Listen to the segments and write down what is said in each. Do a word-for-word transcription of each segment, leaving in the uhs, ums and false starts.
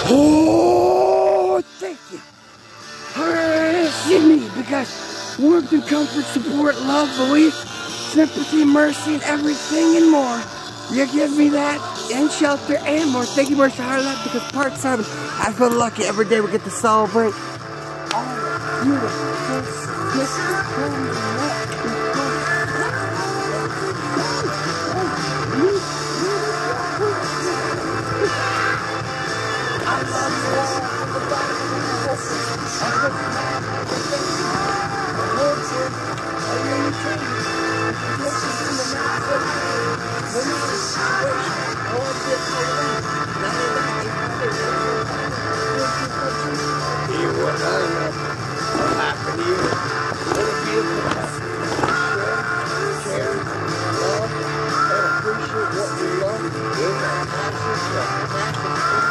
Oh, thank you. It's me, because warmth and comfort, support, love, belief, sympathy, mercy, and everything and more. You give me that, and shelter, and more. Thank you, Mercy Higher Love, because part seven, I feel lucky every day we get to celebrate all the beautiful gifts that come and what I love you all from the bottom of my heart. I put you down for the things I want you. I really can. This is in the midst of when you're in a situation, I want you to know that. Not in that, it's not you what I love. What happened to you? What a beautiful time. Share, share, love, and appreciate what we love. Give our passion,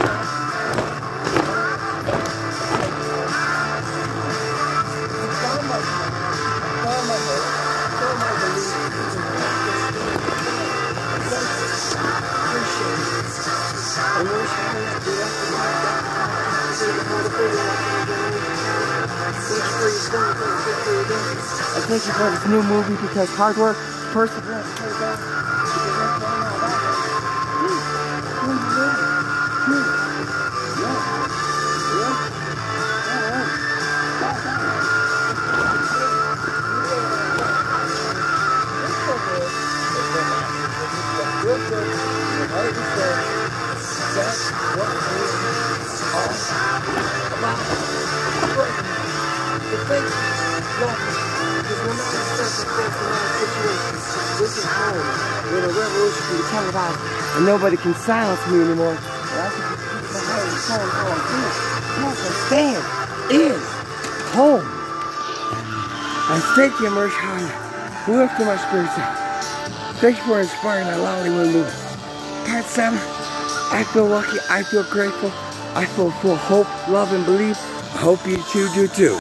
I thank you for this new movie because hard work, perseverance, pays off. That's what we're all about. The faith, love, because no matter the circumstance, no matter the situation, this is home. We're in a revolution to be televised, and nobody can silence me anymore. That's what keeps my heart and soul going through. Yes, I stand is home. And thank you, Mercy Higher. Lift my spirits up. Thank you for inspiring that Lollywood movie. Part seven. I feel lucky, I feel grateful, I feel full of hope, love, and belief. I hope you two do too.